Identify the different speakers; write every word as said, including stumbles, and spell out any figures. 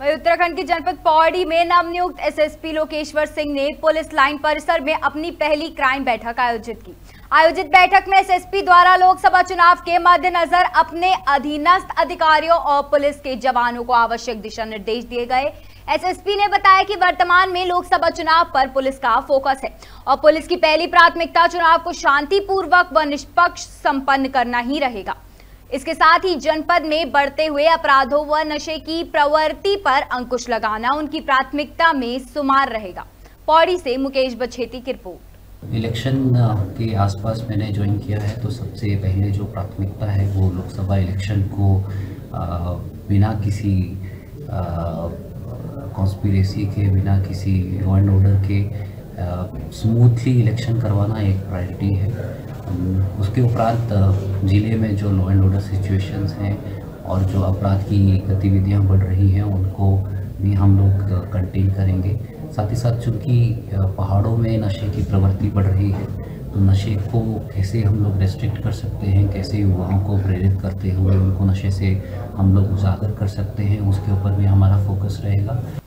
Speaker 1: वहीं उत्तराखंड के जनपद पौड़ी में नवनियुक्त एसएसपी लोकेश्वर सिंह ने पुलिस लाइन परिसर में अपनी पहली क्राइम बैठक आयोजित की। आयोजित बैठक में एसएसपी द्वारा लोकसभा चुनाव के मद्देनजर अपने अधीनस्थ अधिकारियों और पुलिस के जवानों को आवश्यक दिशा निर्देश दिए गए। एसएसपी ने बताया कि वर्तमान में लोकसभा चुनाव पर पुलिस का फोकस है और पुलिस की पहली प्राथमिकता चुनाव को शांतिपूर्वक व निष्पक्ष संपन्न करना ही रहेगा। इसके साथ ही जनपद में बढ़ते हुए अपराधों व नशे की प्रवृत्ति पर अंकुश लगाना उनकी प्राथमिकता में शुमार रहेगा। पौड़ी से मुकेश बछेती की रिपोर्ट।
Speaker 2: इलेक्शन के आसपास मैंने ज्वाइन किया है, तो सबसे पहले जो प्राथमिकता है वो लोकसभा इलेक्शन को आ, बिना किसी कॉन्स्पिरेसी के, बिना किसी लॉ एंड ऑर्डर के स्मूथली इलेक्शन करवाना एक प्रायोरिटी है। उसके उपरांत ज़िले में जो लॉ एंड ऑर्डर सिचुएशंस हैं और जो अपराध की गतिविधियां बढ़ रही हैं उनको भी हम लोग कंटेन करेंगे। साथ ही साथ चूँकि पहाड़ों में नशे की प्रवृत्ति बढ़ रही है, तो नशे को कैसे हम लोग रेस्ट्रिक्ट कर सकते हैं, कैसे युवाओं को प्रेरित करते हुए उनको नशे से हम लोग उजागर कर सकते हैं, उसके ऊपर भी हमारा फोकस रहेगा।